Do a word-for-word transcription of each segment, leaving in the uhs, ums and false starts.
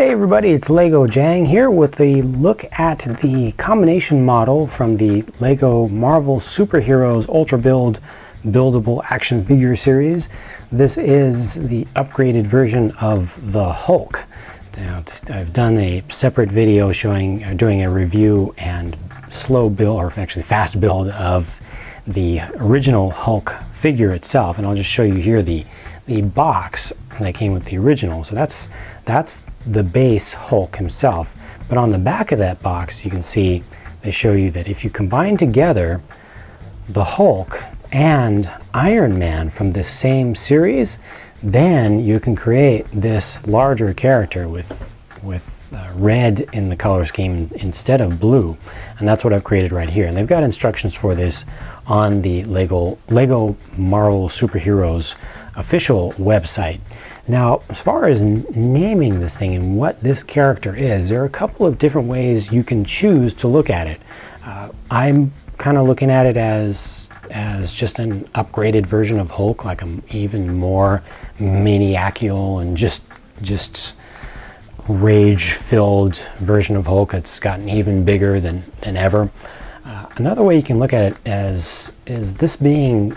Hey everybody, it's Lego Jang here with a look at the combination model from the Lego Marvel Superheroes Ultra Build Buildable Action Figure Series. This is the upgraded version of the Hulk. Now, I've done a separate video showing, uh, doing a review and slow build, or actually fast build of the original Hulk figure itself, and I'll just show you here the the box that came with the original. So that's that's the base Hulk himself, but on the back of that box you can see they show you that if you combine together the Hulk and Iron Man from this same series, then you can create this larger character with with uh, red in the color scheme instead of blue, and that's what I've created right here. And they've got instructions for this on the Lego Lego Marvel Superheroes official website. Now, as far as naming this thing and what this character is, there are a couple of different ways you can choose to look at it. Uh, I'm kind of looking at it as as just an upgraded version of Hulk, like an even more maniacal and just just rage-filled version of Hulk. It's gotten even bigger than than ever. Uh, another way you can look at it as is this being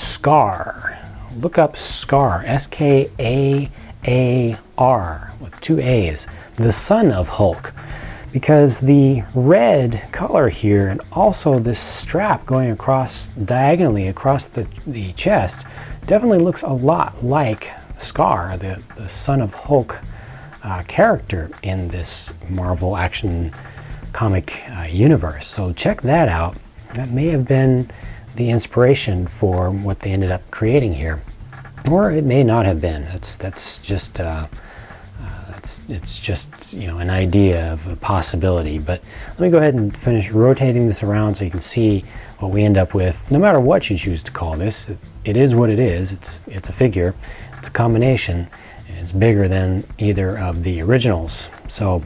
Scar. Look up Scar, S K A A R, with two A's, the son of Hulk, because the red color here and also this strap going across diagonally across the, the chest definitely looks a lot like Scar, the, the son of Hulk uh, character in this Marvel action comic uh, universe. So check that out. That may have been the inspiration for what they ended up creating here, or it may not have been. That's that's just uh, uh, it's it's just you know an idea of a possibility. But let me go ahead and finish rotating this around so you can see what we end up with. No matter what you choose to call this, it, it is what it is. It's it's a figure. It's a combination. And it's bigger than either of the originals. So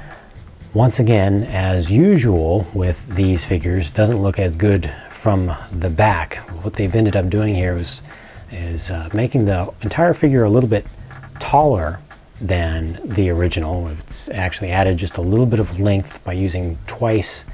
once again, as usual with these figures, doesn't look as good from the back. What they've ended up doing here is, is uh, making the entire figure a little bit taller than the original. It's actually added just a little bit of length by using twice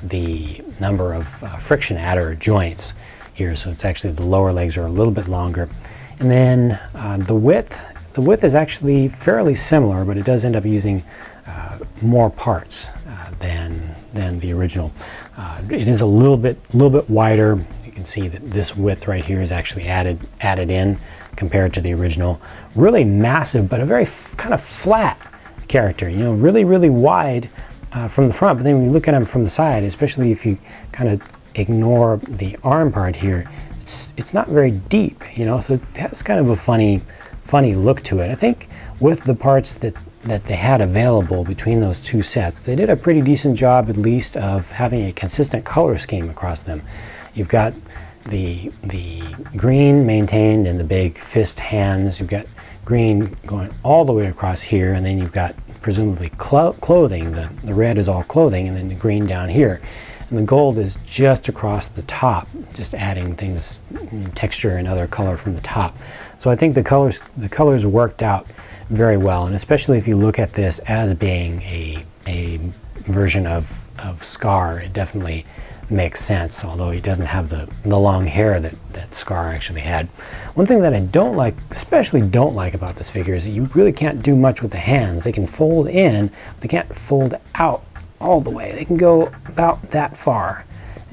the number of uh, friction adder joints here. So it's actually the lower legs are a little bit longer. And then uh, the width, the width is actually fairly similar, but it does end up using uh, more parts uh, than than the original. Uh, it is a little bit, little bit wider. You can see that this width right here is actually added, added in compared to the original. Really massive, but a very kind of flat character. You know, really, really wide uh, from the front. But then when you look at him from the side, especially if you kind of ignore the arm part here, it's it's not very deep. You know, so it has kind of a funny, funny look to it. I think with the parts that that they had available between those two sets, they did a pretty decent job at least of having a consistent color scheme across them. You've got the the green maintained in the big fist hands. You've got green going all the way across here, and then you've got presumably clo clothing. The, the red is all clothing, and then the green down here. And the gold is just across the top, just adding things, texture and other color from the top. So I think the colors the colors worked out very well, and especially if you look at this as being a, a version of, of Scar, it definitely makes sense, although he doesn't have the, the long hair that, that Scar actually had. One thing that I don't like, especially don't like about this figure, is that you really can't do much with the hands. They can fold in, but they can't fold out all the way. They can go about that far,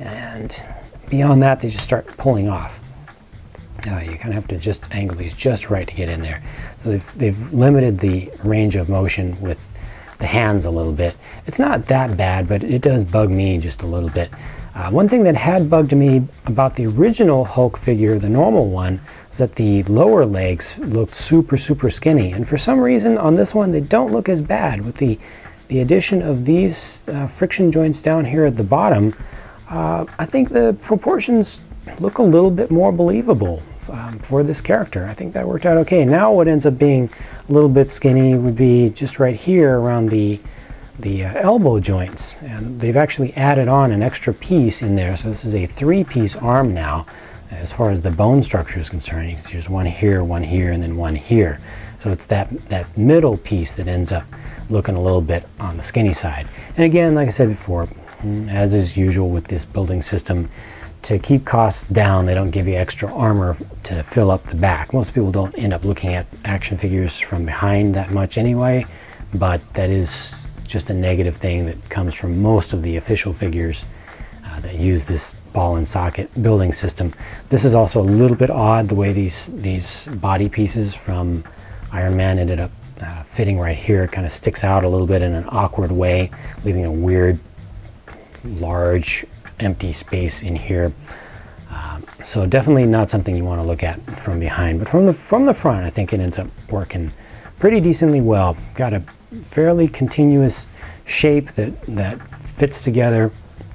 and beyond that they just start pulling off. Uh, you kind of have to just angle these just right to get in there. So they've, they've limited the range of motion with the hands a little bit. It's not that bad, but it does bug me just a little bit. Uh, one thing that had bugged me about the original Hulk figure, the normal one, is that the lower legs looked super, super skinny. And for some reason on this one, they don't look as bad. With the, the addition of these uh, friction joints down here at the bottom, uh, I think the proportions look a little bit more believable um, for this character. I think that worked out okay. Now what ends up being a little bit skinny would be just right here around the the uh, elbow joints, and they've actually added on an extra piece in there. So this is a three-piece arm now. As far as the bone structure is concerned, you can see there's one here, one here, and then one here. So it's that, that middle piece that ends up looking a little bit on the skinny side. And again, like I said before, as is usual with this building system, to keep costs down, they don't give you extra armor to fill up the back. Most people don't end up looking at action figures from behind that much anyway, but that is just a negative thing that comes from most of the official figures uh, that use this ball and socket building system. This is also a little bit odd, the way these, these body pieces from Iron Man ended up uh, fitting right here. It kind of sticks out a little bit in an awkward way, leaving a weird, large, empty space in here. Um, so definitely not something you want to look at from behind. But from the, from the front, I think it ends up working pretty decently well. Got a fairly continuous shape that, that fits together.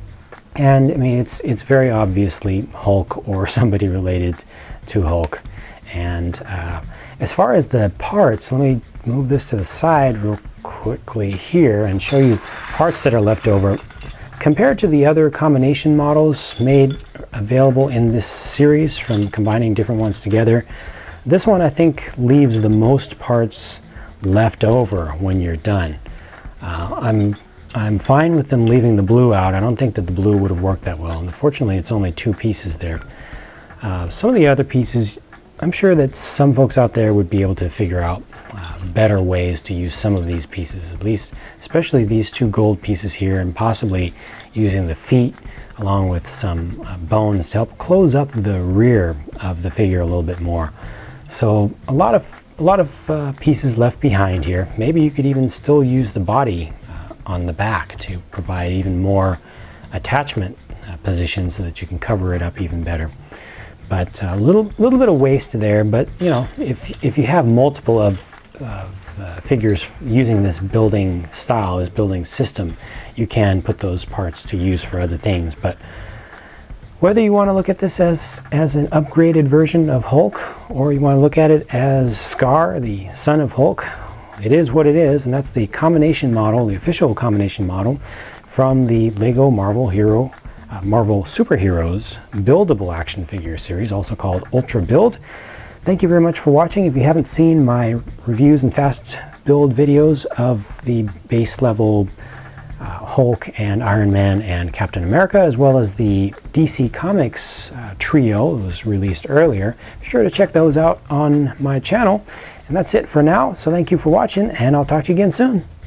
And I mean, it's, it's very obviously Hulk or somebody related to Hulk. And uh, as far as the parts, let me move this to the side real quickly here and show you parts that are left over. Compared to the other combination models made available in this series from combining different ones together, this one I think leaves the most parts left over when you're done. Uh, I'm, I'm fine with them leaving the blue out. I don't think that the blue would have worked that well. Unfortunately, it's only two pieces there. Uh, some of the other pieces, I'm sure that some folks out there would be able to figure out uh, better ways to use some of these pieces, at least especially these two gold pieces here, and possibly using the feet along with some uh, bones to help close up the rear of the figure a little bit more. So a lot of a lot of uh, pieces left behind here. Maybe you could even still use the body uh, on the back to provide even more attachment uh, positions so that you can cover it up even better. But a little little bit of waste there. But you know, if if you have multiple of, of uh, figures using this building style, this building system, you can put those parts to use for other things. But whether you want to look at this as as an upgraded version of Hulk, or you want to look at it as Scar, the son of Hulk, it is what it is, and that's the combination model, the official combination model from the Lego Marvel Hero. Uh, Marvel Superheroes buildable action figure series, also called Ultra Build. Thank you very much for watching. If you haven't seen my reviews and fast build videos of the base level uh, Hulk and Iron Man and Captain America, as well as the D C Comics uh, trio that was released earlier, be sure to check those out on my channel. And that's it for now. So thank you for watching, and I'll talk to you again soon.